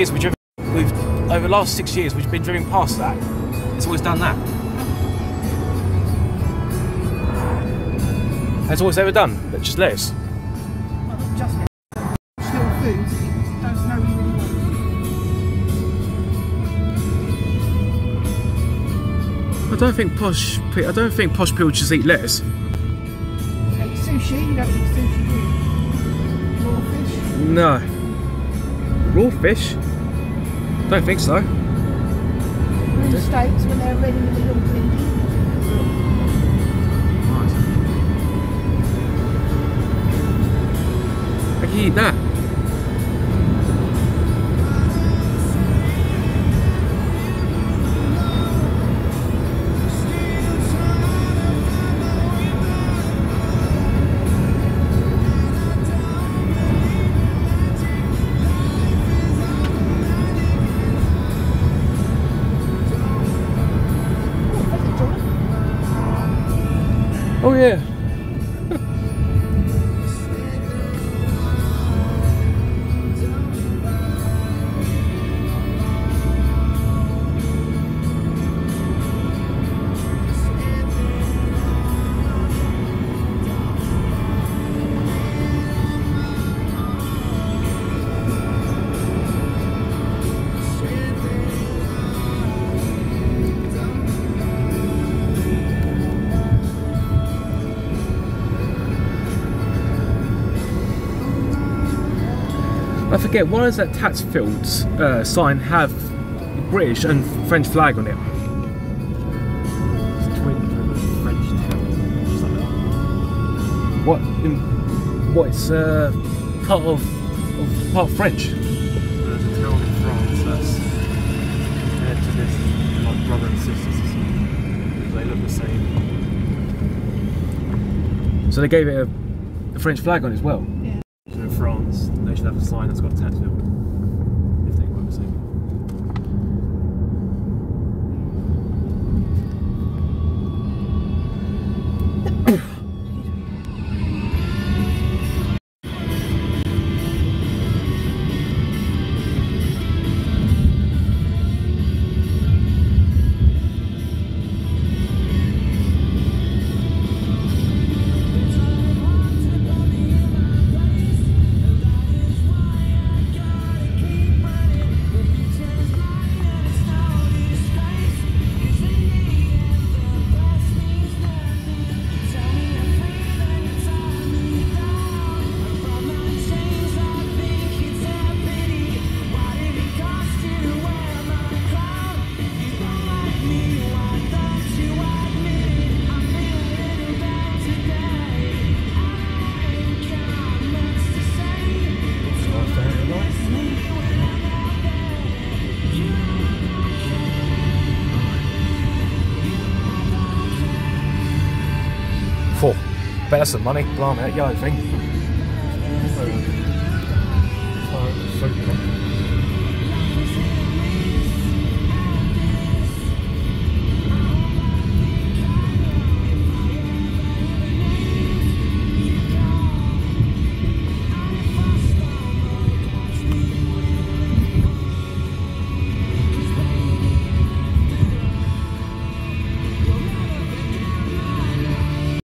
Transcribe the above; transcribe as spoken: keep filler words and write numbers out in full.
years we've driven, we've over the last six years we've been driving past that. It's always done that. That's all it's ever done. But just lettuce. Just still food. Don't know you really want. I don't think posh. I don't think posh people just eat lettuce. Eat sushi. You don't eat sushi, do you? Raw fish. No. Raw fish? Don't think so. In the States when they're ready with a little blinky. How can you eat that? Oh yeah. I forget, why does that Tatsfields uh, sign have British and French flag on it? It's twinned with a French town. Just like that. What? In, what? It's uh, part of, of part of French. There's a town in France that's compared to this, like brother and sisters or something. They look the same. So they gave it a, a French flag on it as well. So in France, they should have a sign that's got a Tatsfield. If they were the same. Four. Bet that's some money. Blimey, that yellow thing.